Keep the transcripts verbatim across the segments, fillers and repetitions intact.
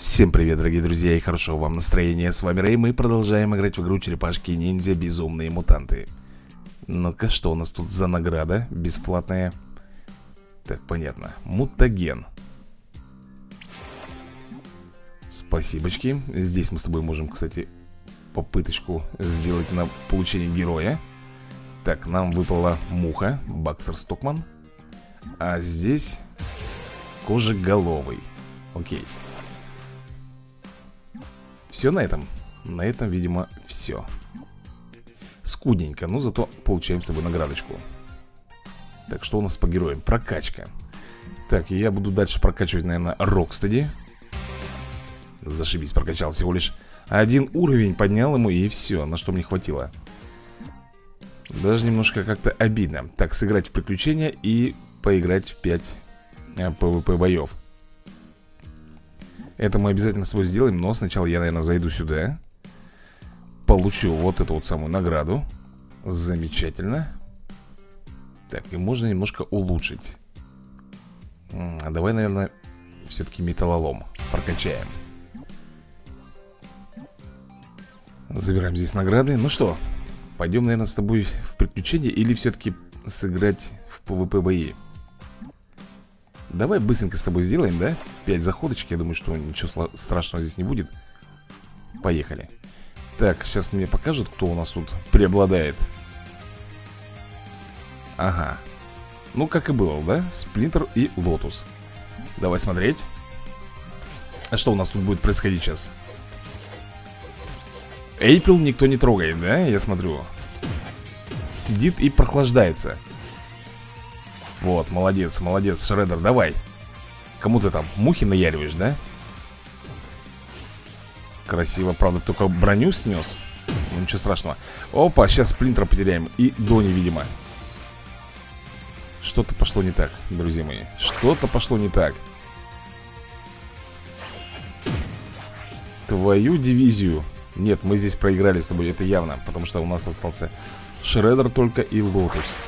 Всем привет, дорогие друзья, и хорошего вам настроения. С вами Рэй, мы продолжаем играть в игру Черепашки-ниндзя Безумные мутанты. Ну-ка, что у нас тут за награда бесплатная? Так, понятно, мутаген. Спасибочки. Здесь мы с тобой можем, кстати, попыточку сделать на получение героя. Так, нам выпала муха, Баксер Стокман. А здесь кожеголовый. Окей. Все на этом? На этом, видимо, все. Скудненько, но зато получаем с тобой наградочку. Так, что у нас по героям? Прокачка. Так, я буду дальше прокачивать, наверное, Рокстеди. Зашибись, прокачал всего лишь один уровень, поднял ему, и все, на что мне хватило. Даже немножко как-то обидно. Так, сыграть в приключения и поиграть в пять пэ вэ пэ боев. Это мы обязательно с тобой сделаем, но сначала я, наверное, зайду сюда. Получу вот эту вот самую награду. Замечательно. Так, и можно немножко улучшить. А давай, наверное, все-таки металлолом прокачаем. Забираем здесь награды. Ну что, пойдем, наверное, с тобой в приключения или все-таки сыграть в пэ вэ пэ бои? Давай быстренько с тобой сделаем, да? Пять заходочек, я думаю, что ничего страшного здесь не будет. Поехали. Так, сейчас мне покажут, кто у нас тут преобладает. Ага. Ну, как и было, да? Сплинтер и Лотус. Давай смотреть. А что у нас тут будет происходить сейчас? Эйприл никто не трогает, да? Я смотрю. Сидит и прохлаждается. Вот, молодец, молодец, Шреддер, давай. Кому ты там, мухи наяриваешь, да? Красиво, правда, только броню снес. Ну, ничего страшного. Опа, сейчас Сплинтера потеряем. И Дони, видимо. Что-то пошло не так, друзья мои. Что-то пошло не так. Твою дивизию. Нет, мы здесь проиграли с тобой, это явно. Потому что у нас остался Шреддер только и Лотус.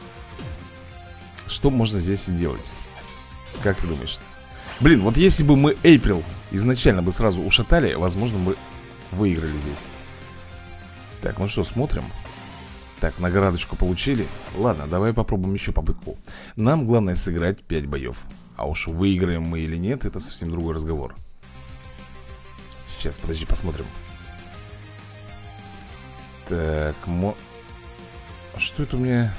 Что можно здесь сделать? Как ты думаешь? Блин, вот если бы мы Эйприл изначально бы сразу ушатали, возможно, мы выиграли здесь. Так, ну что, смотрим. Так, наградочку получили. Ладно, давай попробуем еще попытку. Нам главное сыграть пять боев. А уж выиграем мы или нет, это совсем другой разговор. Сейчас, подожди, посмотрим. Так, мо... Что это у меня...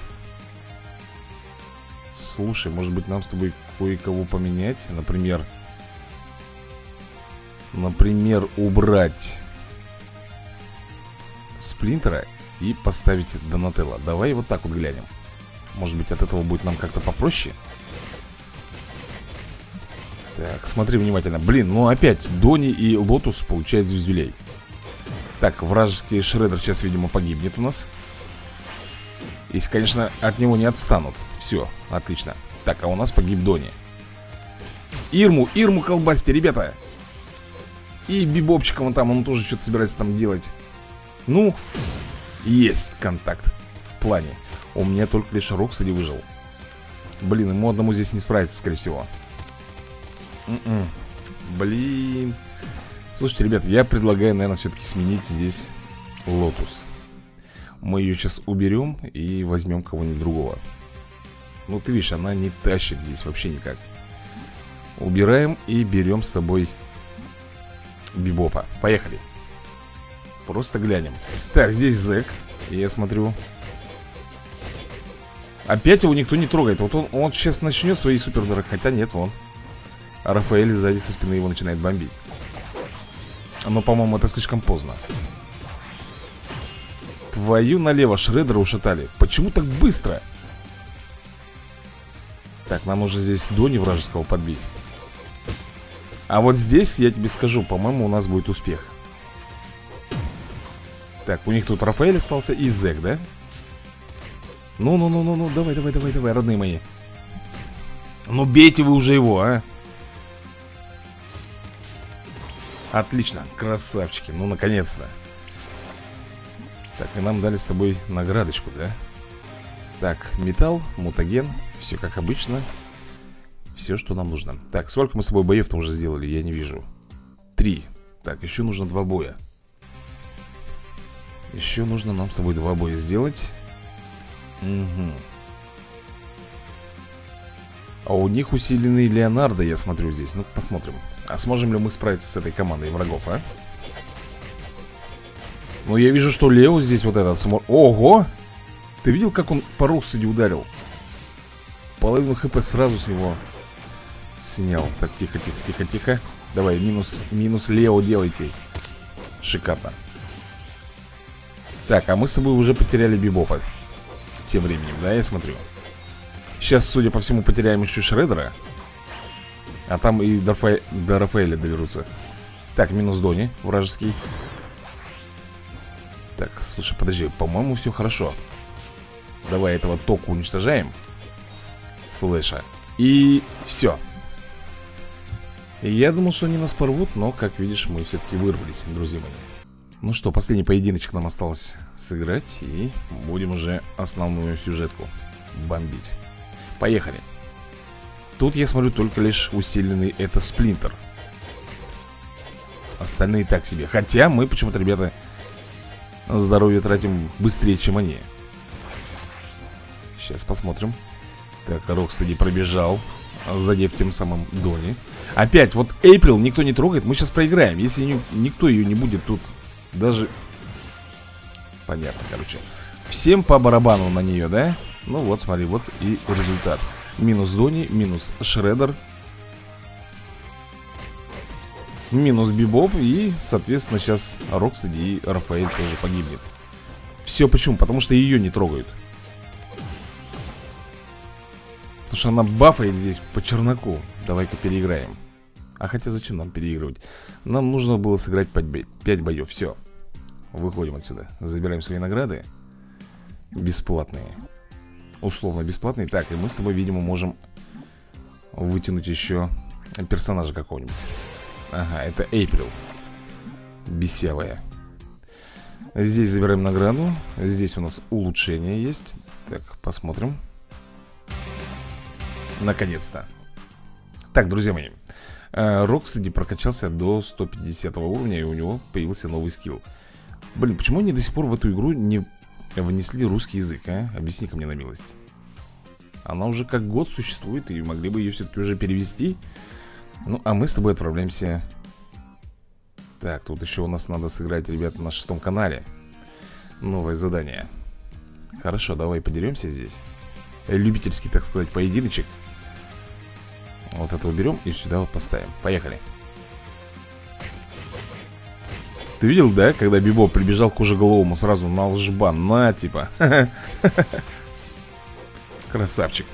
Слушай, может быть, нам с тобой кое-кого поменять? Например, Например, убрать Сплинтера и поставить Донателло. Давай вот так вот глянем. Может быть, от этого будет нам как-то попроще. Так, смотри внимательно. Блин, ну опять Дони и Лотус получают звездюлей. Так, вражеский Шреддер сейчас, видимо, погибнет у нас. Если, конечно, от него не отстанут. Все, отлично. Так, а у нас погиб Дони. Ирму, Ирму колбасьте, ребята. И Бибопчиком он там, он тоже что-то собирается там делать. Ну, есть контакт в плане. У меня только лишь Рокстеди выжил. Блин, ему одному здесь не справиться, скорее всего. М-м. Блин. Слушайте, ребят, я предлагаю, наверное, все-таки сменить здесь Лотус. Мы ее сейчас уберем и возьмем кого-нибудь другого. Ну, ты видишь, она не тащит здесь вообще никак. Убираем и берем с тобой Бибопа. Поехали. Просто глянем. Так, здесь Зэк. Я смотрю. Опять его никто не трогает. Вот он, он сейчас начнет свои суперудары. Хотя нет, вон Рафаэль сзади со спины его начинает бомбить. Но, по-моему, это слишком поздно. Твою налево, Шреддера ушатали. Почему так быстро? Так, нам нужно здесь Дони вражеского подбить. А вот здесь, я тебе скажу, по-моему, у нас будет успех. Так, у них тут Рафаэль остался и Зэк, да? Ну-ну-ну-ну-ну, давай, давай, давай, давай, родные мои. Ну бейте вы уже его, а. Отлично, красавчики, ну наконец-то. Так, и нам дали с тобой наградочку, да? Так, металл, мутаген, все как обычно. Все, что нам нужно. Так, сколько мы с собой боев-то уже сделали, я не вижу. три. Так, еще нужно два боя. Еще нужно нам с тобой два боя сделать. Угу. А у них усиленный Леонардо, я смотрю здесь. Ну, посмотрим. А сможем ли мы справиться с этой командой врагов, а? Ну, я вижу, что Лео здесь вот этот смор... Ого! Ты видел, как он по Рокстеди ударил? Половину хп сразу с него снял. Так, тихо, тихо, тихо, тихо. Давай, минус, минус Лео делайте. Шикарно. Так, а мы с тобой уже потеряли Бибопа. Тем временем, да, я смотрю. Сейчас, судя по всему, потеряем еще Шреддера. А там и до, Фа... до Рафаэля доберутся. Так, минус Дони, вражеский. Так, слушай, подожди, по-моему, все хорошо. Давай этого току уничтожаем. Слэша. И все. Я думал, что они нас порвут, но, как видишь, мы все-таки вырвались, друзья мои. Ну что, последний поединочек нам осталось сыграть. И будем уже основную сюжетку бомбить. Поехали. Тут я смотрю только лишь усиленный это Сплинтер. Остальные так себе. Хотя мы почему-то, ребята, здоровье тратим быстрее, чем они. Сейчас посмотрим. Так, Рокстеди пробежал, задев тем самым Дони. Опять, вот Эйприл никто не трогает. Мы сейчас проиграем. Если не, никто ее не будет тут даже... Понятно, короче. Всем по барабану на нее, да? Ну вот, смотри, вот и результат. Минус Дони, минус Шреддер, минус Бибоп. И, соответственно, сейчас Рокстеди и Рафаэль тоже погибнет. Все почему? Потому что ее не трогают. Потому что она бафает здесь по черноку. Давай-ка переиграем. А хотя зачем нам переигрывать? Нам нужно было сыграть пять боев. Все. Выходим отсюда. Забираем свои награды. Бесплатные. Условно бесплатные. Так, и мы с тобой, видимо, можем вытянуть еще персонажа какого-нибудь. Ага, это Эйприл. Бесявая. Здесь забираем награду. Здесь у нас улучшение есть. Так, посмотрим. Наконец-то. Так, друзья мои, Рокстеди прокачался до сто пятидесятого уровня, и у него появился новый скилл. Блин, почему они до сих пор в эту игру не внесли русский язык, а? Объясни-ка мне на милость. Она уже как год существует, и могли бы ее все-таки уже перевести. Ну, а мы с тобой отправляемся. Так, тут еще у нас надо сыграть, ребята, на шестом канале. Новое задание. Хорошо, давай подеремся здесь. Любительский, так сказать, поединочек. Вот это уберем и сюда вот поставим. Поехали. Ты видел, да, когда Бибоп прибежал к кожеголовому сразу на лжбан? На, типа. Красавчик.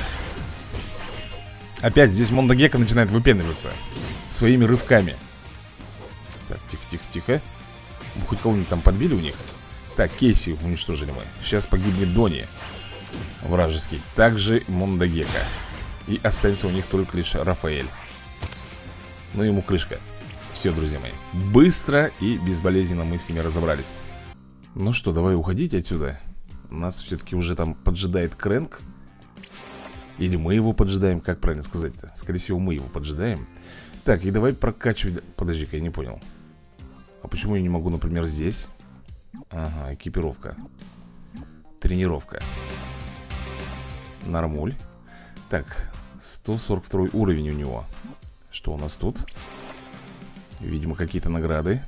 Опять здесь Монда Гекко начинает выпендриваться своими рывками. Так, тихо, тихо, тихо. Мы хоть кого-нибудь там подбили у них? Так, Кейси уничтожили мы. Сейчас погибнет Дони вражеский. Также Монда Гекко. И останется у них только лишь Рафаэль. Ну ему крышка. Все, друзья мои, быстро и безболезненно мы с ними разобрались. Ну что, давай уходить отсюда. Нас все-таки уже там поджидает Крэнк. Или мы его поджидаем, как правильно сказать-то? Скорее всего, мы его поджидаем. Так, и давай прокачивать. Подожди-ка, я не понял. А почему я не могу, например, здесь? Ага, экипировка. Тренировка. Нормуль. Так, сто сорок второй уровень у него. Что у нас тут? Видимо, какие-то награды.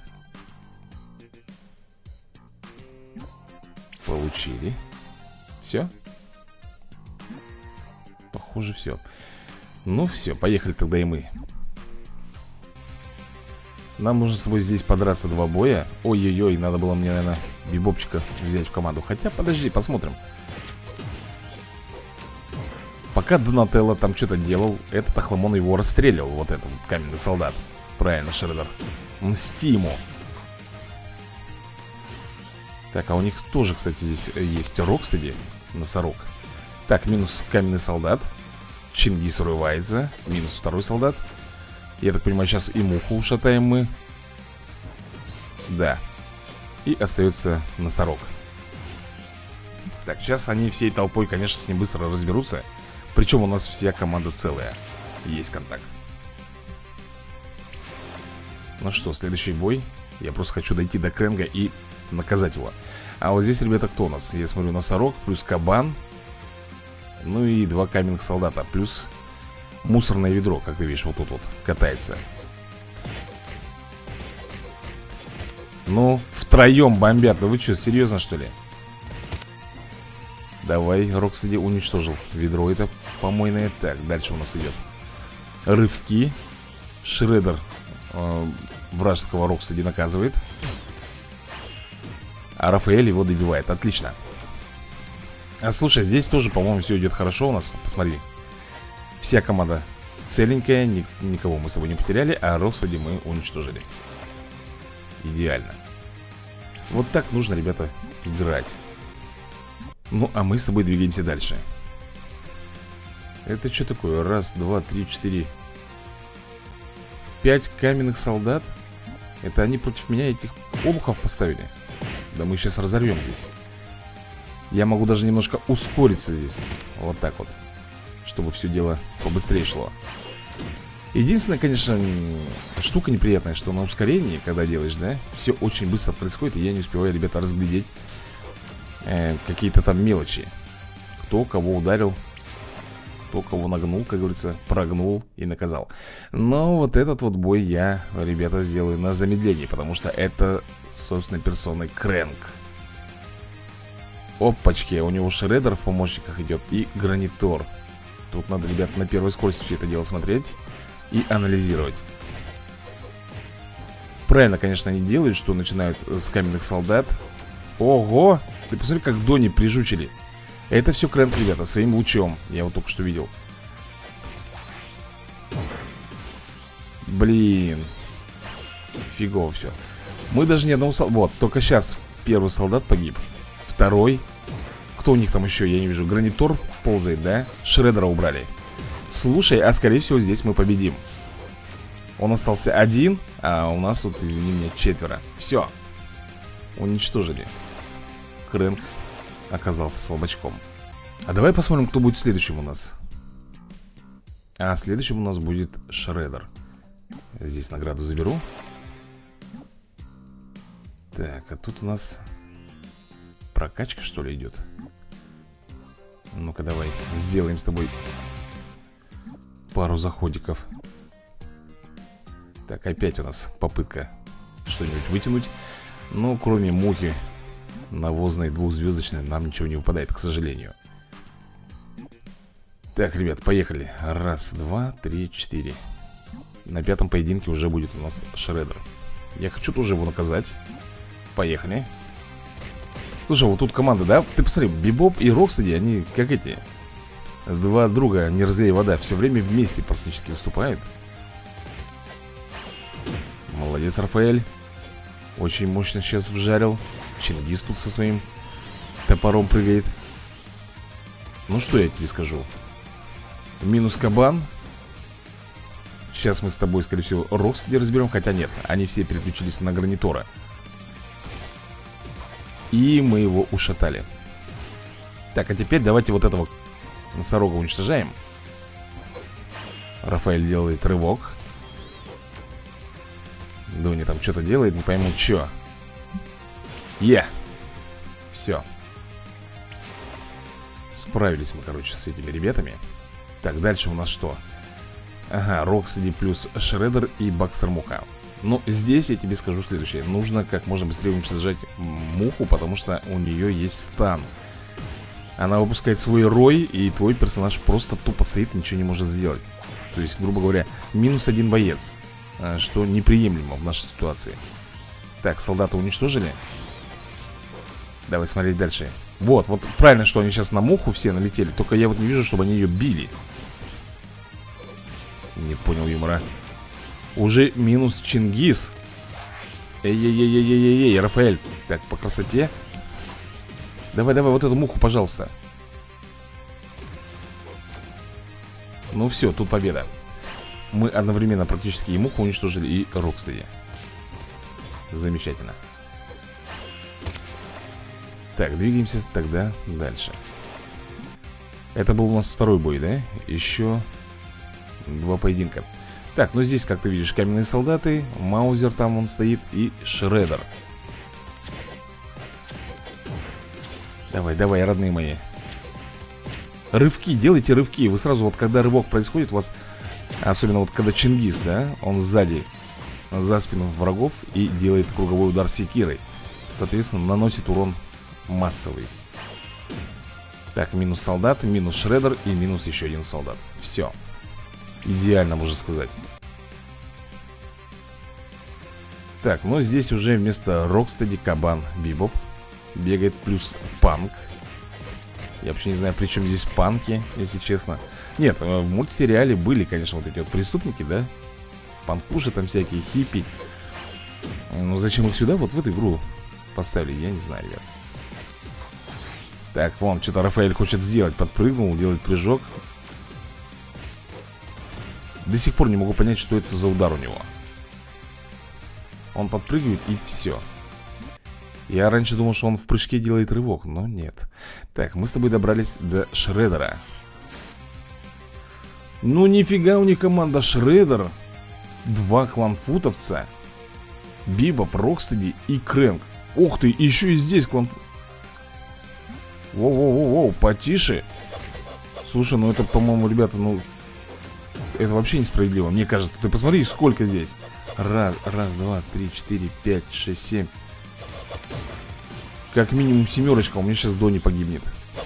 Получили. Все? Похоже, все. Ну все, поехали тогда и мы. Нам нужно с собой здесь подраться два боя. Ой-ой-ой, надо было мне, наверное, Бибопчика взять в команду. Хотя, подожди, посмотрим. Пока Донателло там что-то делал, этот Охламон его расстреливал. Вот этот вот каменный солдат. Правильно, Шреддер. Мсти ему. Так, а у них тоже, кстати, здесь есть Рокстеди. Носорог. Так, минус каменный солдат. Чингис рывается. Минус второй солдат. Я так понимаю, сейчас и муху ушатаем мы. Да. И остается носорог. Так, сейчас они всей толпой, конечно, с ним быстро разберутся. Причем у нас вся команда целая. Есть контакт. Ну что, следующий бой. Я просто хочу дойти до Крэнга и наказать его. А вот здесь, ребята, кто у нас? Я смотрю, носорог, плюс кабан. Ну и два каменных солдата. Плюс мусорное ведро, как ты видишь, вот тут вот катается. Ну, втроем бомбят. Да вы что, серьезно, что ли? Давай, Рокстеди уничтожил ведро. Это помойное. Так, дальше у нас идет рывки. Шредер э, вражеского Рокстеди наказывает. А Рафаэль его добивает. Отлично. А слушай, здесь тоже, по-моему, все идет хорошо у нас. Посмотри. Вся команда целенькая. Ник никого мы с собой не потеряли. А Рокстеди мы уничтожили. Идеально. Вот так нужно, ребята, играть. Ну, а мы с тобой двигаемся дальше. Это что такое? Раз, два, три, четыре. Пять каменных солдат. Это они против меня этих олухов поставили. Да мы сейчас разорвем здесь. Я могу даже немножко ускориться здесь. Вот так вот, чтобы все дело побыстрее шло. Единственная, конечно, штука неприятная, что на ускорении, когда делаешь, да, все очень быстро происходит. И я не успеваю, ребята, разглядеть э, какие-то там мелочи. Кто кого ударил, кто кого нагнул, как говорится, прогнул и наказал. Но вот этот вот бой я, ребята, сделаю на замедлении, потому что это собственной персоной Крэнг. Опачки, у него Шредер в помощниках идет и Гранитор. Тут надо, ребята, на первой скорости все это дело смотреть и анализировать. Правильно, конечно, они делают, что начинают с каменных солдат. Ого! Ты посмотри, как Дони прижучили. Это все Крэнг, ребята, своим лучом. Я вот только что видел. Блин. Фигово все. Мы даже ни одного солдата... Вот, только сейчас первый солдат погиб. Второй. Кто у них там еще? Я не вижу. Гранитор ползает, да? Шредера убрали. Слушай, а скорее всего здесь мы победим. Он остался один, а у нас тут, извини меня, четверо. Все. Уничтожили. Крэнг оказался слабачком. А давай посмотрим, кто будет следующим у нас. А следующим у нас будет Шредер. Здесь награду заберу. Так, а тут у нас прокачка, что ли, идет? Ну-ка, давай сделаем с тобой пару заходиков. Так, опять у нас попытка что-нибудь вытянуть. Но кроме мухи навозной двухзвездочной нам ничего не выпадает, к сожалению. Так, ребят, поехали. Раз, два, три, четыре. На пятом поединке уже будет у нас Шредер. Я хочу тоже его наказать. Поехали. Слушай, вот тут команда, да? Ты посмотри, Бибоп и Рокстеди, они как эти два друга, не разлей вода. Все время вместе практически выступают. Молодец, Рафаэль. Очень мощно сейчас вжарил. Чингис тут со своим топором прыгает. Ну что я тебе скажу. Минус кабан. Сейчас мы с тобой, скорее всего, Рокстеди разберем. Хотя нет, они все переключились на Гранитора. И мы его ушатали. Так, а теперь давайте вот этого носорога уничтожаем. Рафаэль делает рывок. Дони там что-то делает, не пойму, что. Е! Все. Справились мы, короче, с этими ребятами. Так, дальше у нас что? Ага, Рокстеди плюс Шредер и Бакстер Муха. Но здесь я тебе скажу следующее. Нужно как можно быстрее уничтожать муху, потому что у нее есть стан. Она выпускает свой рой, и твой персонаж просто тупо стоит и ничего не может сделать. То есть, грубо говоря, минус один боец, что неприемлемо в нашей ситуации. Так, солдата уничтожили. Давай смотреть дальше. Вот, вот правильно, что они сейчас на муху все налетели. Только я вот не вижу, чтобы они ее били. Не понял юмора. Уже минус Чингис. Эй-эй-эй-эй-эй-эй, Рафаэль. Так, по красоте. Давай, давай, вот эту муху, пожалуйста. Ну все, тут победа. Мы одновременно практически и муху уничтожили, и Рокстеди. Замечательно. Так, двигаемся тогда дальше. Это был у нас второй бой, да? Еще два поединка. Так, ну здесь, как ты видишь, каменные солдаты. Маузер там он стоит и Шреддер. Давай, давай, родные мои. Рывки, делайте рывки. Вы сразу, вот когда рывок происходит, у вас, особенно вот когда Чингис, да, он сзади, за спину врагов и делает круговой удар секирой. Соответственно, наносит урон массовый. Так, минус солдат, минус Шреддер и минус еще один солдат. Все. Идеально, можно сказать. Так, ну здесь уже вместо Рокстеди Кабан Бибоп бегает, плюс Панк. Я вообще не знаю, при чем здесь панки, если честно. Нет, в мультсериале были, конечно, вот эти вот преступники, да? Панкуши там всякие, хиппи. Ну зачем их сюда, вот в эту игру поставили, я не знаю, ребят. Так, вон, что-то Рафаэль хочет сделать. Подпрыгнул, делает прыжок. До сих пор не могу понять, что это за удар у него. Он подпрыгивает и все. Я раньше думал, что он в прыжке делает рывок, но нет. Так, мы с тобой добрались до Шреддера. Ну нифига у них команда Шреддер. Два кланфутовца. Бибоп, Рокстеди и Крэнк. Ух ты, еще и здесь кланфут. Воу-воу-воу, потише. Слушай, ну это, по-моему, ребята, ну это вообще несправедливо, мне кажется. Ты посмотри, сколько здесь. Раз, раз, два, три, четыре, пять, шесть, семь. Как минимум семерочка. У меня сейчас Дони погибнет.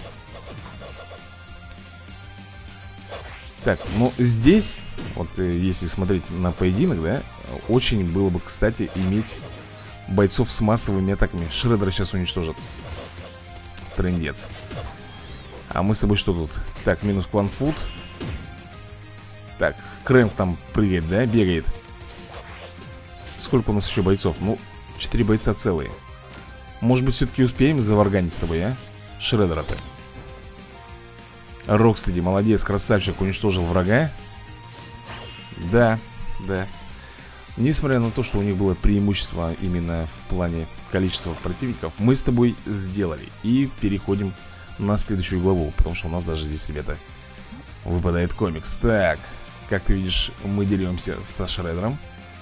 Так, ну здесь, вот если смотреть на поединок, да, очень было бы, кстати, иметь бойцов с массовыми атаками. Шреддера сейчас уничтожат. Трындец. А мы с тобой что тут? Так, минус кланфут. Так, Крэнк там прыгает, да, бегает. Сколько у нас еще бойцов? Ну, четыре бойца целые. Может быть, все-таки успеем заварганить с тобой, а? Шреддера-то. Рокстеди, молодец, красавчик, уничтожил врага. Да, да. Несмотря на то, что у них было преимущество именно в плане количества противников, мы с тобой сделали. И переходим на следующую главу, потому что у нас даже здесь, ребята, выпадает комикс. Так, как ты видишь, мы деремся со Шреддером.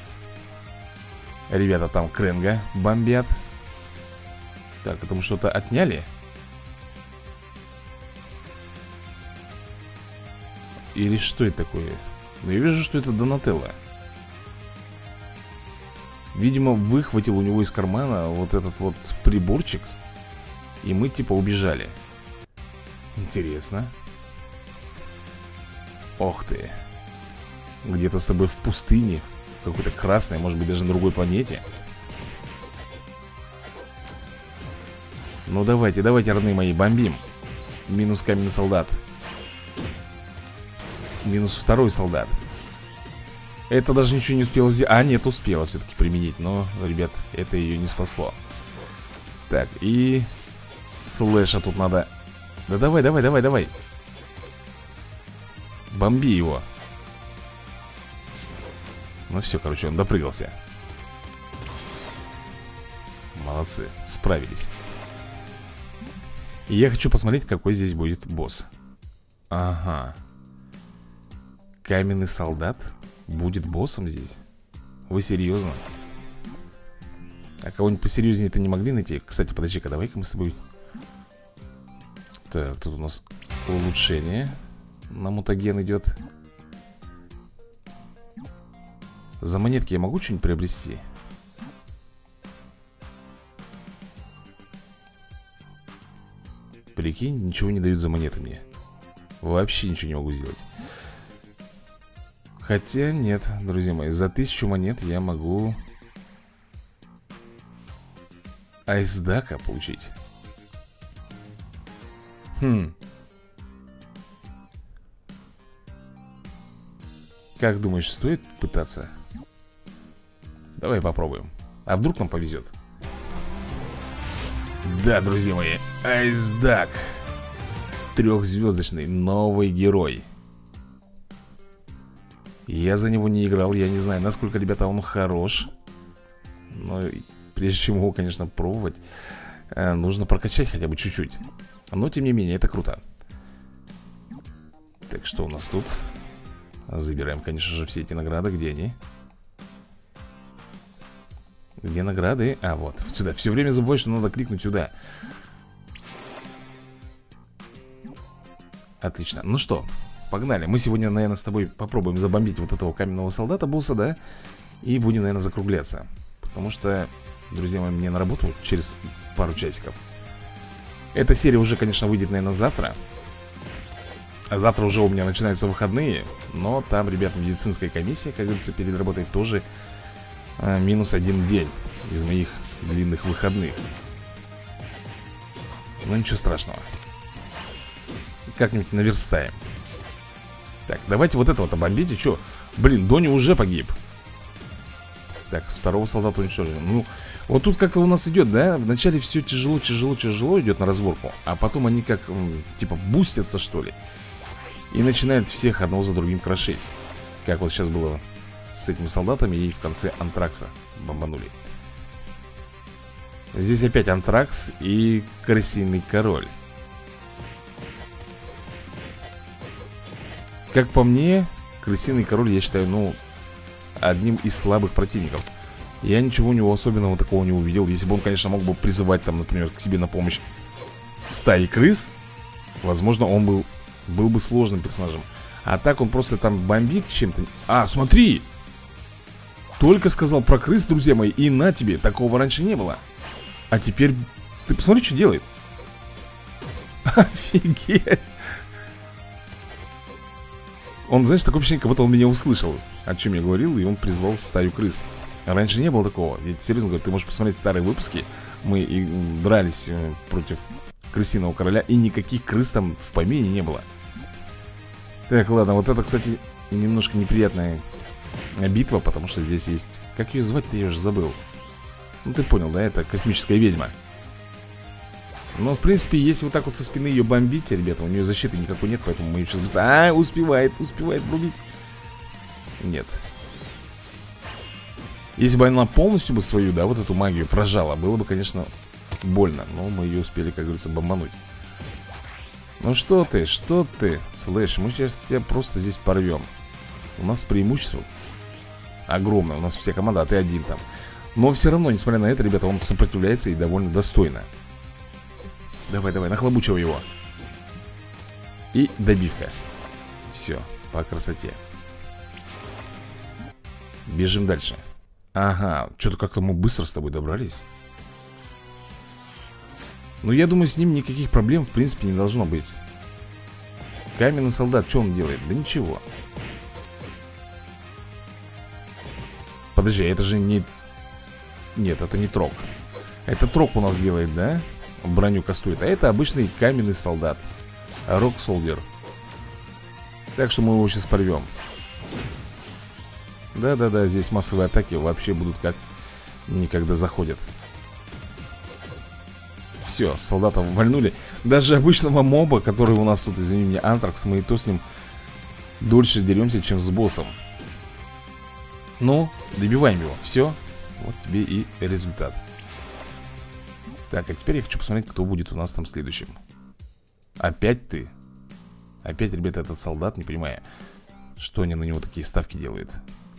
Ребята там Крэнга бомбят. Так, это мы что-то отняли? Или что это такое? Ну, я вижу, что это Донателло. Видимо, выхватил у него из кармана вот этот вот приборчик. И мы типа убежали. Интересно. Ох ты. Где-то с тобой в пустыне, в какой-то красной, может быть даже на другой планете. Ну давайте, давайте, родные мои, бомбим. Минус каменный солдат. Минус второй солдат. Это даже ничего не успела сделать. А, нет, успела все-таки применить. Но, ребят, это ее не спасло. Так, и слэша тут надо. Да давай, давай, давай, давай. Бомби его. Ну все, короче, он допрыгался. Молодцы, справились. И я хочу посмотреть, какой здесь будет босс. Ага. Каменный солдат будет боссом здесь? Вы серьезно? А кого-нибудь посерьезнее-то не могли найти? Кстати, подожди-ка, давай-ка мы с тобой. Так, тут у нас улучшение. На мутаген идет. За монетки я могу что-нибудь приобрести? Прикинь, ничего не дают за монеты мне. Вообще ничего не могу сделать. Хотя нет, друзья мои, за тысячу монет я могу Айсдака получить. Хм. Как думаешь, стоит пытаться? Давай попробуем. А вдруг нам повезет? Да, друзья мои, Айсдак. Трехзвездочный новый герой. Я за него не играл, я не знаю, насколько, ребята, он хорош. Но прежде чем его, конечно, пробовать, нужно прокачать хотя бы чуть-чуть. Но, тем не менее, это круто. Так, что у нас тут? Забираем, конечно же, все эти награды. Где они? Где награды? А, вот, сюда. Все время забываю, что надо кликнуть сюда. Отлично. Ну что, погнали. Мы сегодня, наверное, с тобой попробуем забомбить вот этого каменного солдата, босса, да? И будем, наверное, закругляться. Потому что, друзья мои, мне на работу через пару часиков. Эта серия уже, конечно, выйдет, наверное, завтра. А завтра уже у меня начинаются выходные. Но там, ребят, медицинская комиссия, как говорится, перед работой тоже а, минус один день из моих длинных выходных. Но ничего страшного. Как-нибудь наверстаем. Так, давайте вот этого-то бомбите. Че? Блин, Дони уже погиб. Так, второго солдата уничтожили. Ну, вот тут как-то у нас идет, да? Вначале все тяжело, тяжело, тяжело идет на разборку. А потом они как, типа, бустятся, что ли. И начинают всех одного за другим крошить. Как вот сейчас было с этими солдатами. И в конце Антракса бомбанули. Здесь опять Антракс и Крысиный Король. Как по мне, Крысиный Король, я считаю, ну, одним из слабых противников. Я ничего у него особенного такого не увидел. Если бы он, конечно, мог бы призывать там, например, к себе на помощь стаи крыс, возможно, он был, был бы сложным персонажем. А так он просто там бомбит чем-то. А, смотри! Только сказал про крыс, друзья мои, и на тебе, такого раньше не было. А теперь, ты посмотри, что делает. Офигеть! Он, знаешь, такое ощущение, как будто он меня услышал, о чем я говорил, и он призвал стаю крыс. Раньше не было такого. Я серьезно говорю, ты можешь посмотреть старые выпуски. Мы и дрались против Крысиного Короля, и никаких крыс там в помине не было. Так, ладно, вот это, кстати, немножко неприятная битва, потому что здесь есть... Как ее звать-то, я уже забыл. Ну, ты понял, да, это космическая ведьма. Но, в принципе, если вот так вот со спины ее бомбить, ребята, у нее защиты никакой нет, поэтому мы ее сейчас... А, успевает, успевает врубить. Нет. Если бы она полностью бы свою, да, вот эту магию прожала, было бы, конечно, больно. Но мы ее успели, как говорится, бомбануть. Ну что ты, что ты, Слэш, мы сейчас тебя просто здесь порвем. У нас преимущество огромное, у нас вся команда, а ты один там. Но все равно, несмотря на это, ребята, он сопротивляется и довольно достойно. Давай, давай, нахлобучивай его. И добивка. Все, по красоте. Бежим дальше. Ага, что-то как-то мы быстро с тобой добрались. Ну, я думаю, с ним никаких проблем, в принципе, не должно быть. Каменный солдат, что он делает? Да ничего. Подожди, это же не... Нет, это не Трок. Это Трок у нас делает, да? Броню кастует. А это обычный каменный солдат. Рок Солдер. Так что мы его сейчас порвем. Да-да-да, здесь массовые атаки вообще будут как никогда заходят. Все, солдатов вальнули. Даже обычного моба, который у нас тут, извини меня, Антракс, мы и то с ним дольше деремся, чем с боссом. Ну, добиваем его. Все, вот тебе и результат. Так, а теперь я хочу посмотреть, кто будет у нас там следующим. Опять ты? Опять, ребята, этот солдат, не понимаю, что они на него такие ставки делают.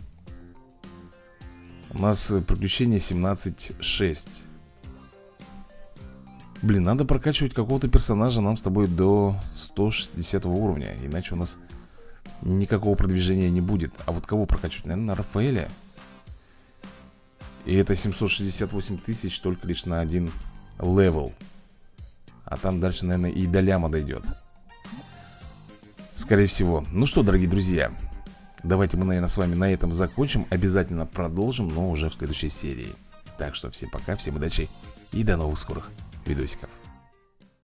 У нас приключение семнадцать шесть. Блин, надо прокачивать какого-то персонажа нам с тобой до сто шестидесятого уровня. Иначе у нас никакого продвижения не будет. А вот кого прокачивать? Наверное, на Рафаэля. И это семьсот шестьдесят восемь тысяч только лишь на один левел. А там дальше, наверное, и до ляма дойдет. Скорее всего. Ну что, дорогие друзья, давайте мы, наверное, с вами на этом закончим. Обязательно продолжим, но уже в следующей серии. Так что всем пока, всем удачи и до новых скорых видосиков.